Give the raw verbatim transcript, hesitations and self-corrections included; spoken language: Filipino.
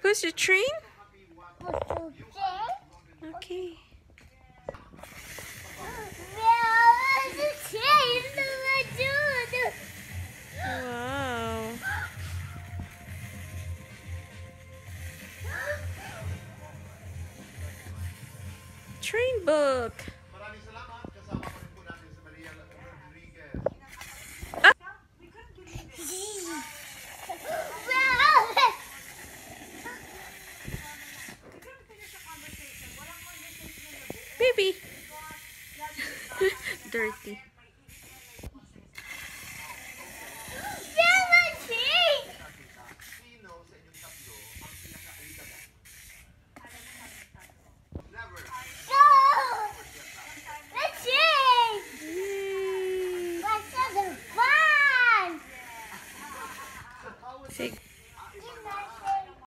Who's your train? Okay. Wow. Train book. Maraming salamat. Kasama pa rin po natin si Maria Rodriguez. Baby. Dirty.